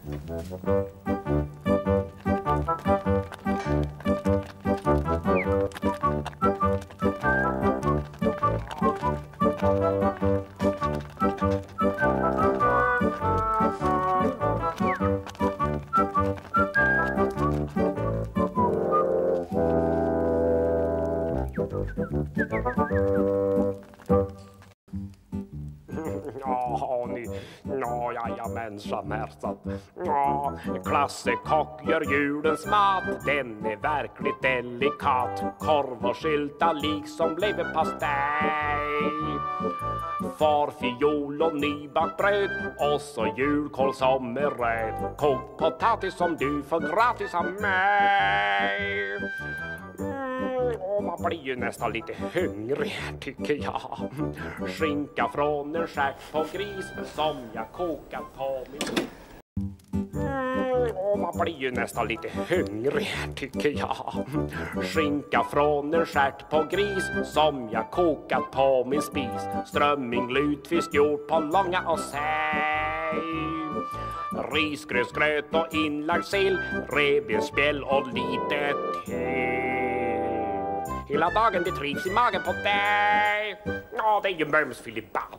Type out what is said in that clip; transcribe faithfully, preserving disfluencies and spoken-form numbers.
Ja, ni, ja, jajamensan, härsat. Ja, Klasse, Kock gör julens mat. Den är verkligt delikat. Korv och skylta liksom leverpastej. Far, fiol och nybakt bröd. Och så julkål som är röd. Kokt potatis som du får gratis av mig. Och man blir ju nästan lite hungrig här, tycker jag. Skinka från en stjärt på gris som jag kokat på min... Mm, och man blir ju nästan lite hungrig här, tycker jag. Skinka från en stjärt på gris som jag kokat på min spis. Strömming, lutfisk gjort på långa och sej. Risgrötsgröt och inlagd sill, revbensspjäll och lite te. Hela dagen det trivs i magen på dig. Ja, det är ju mums filiball.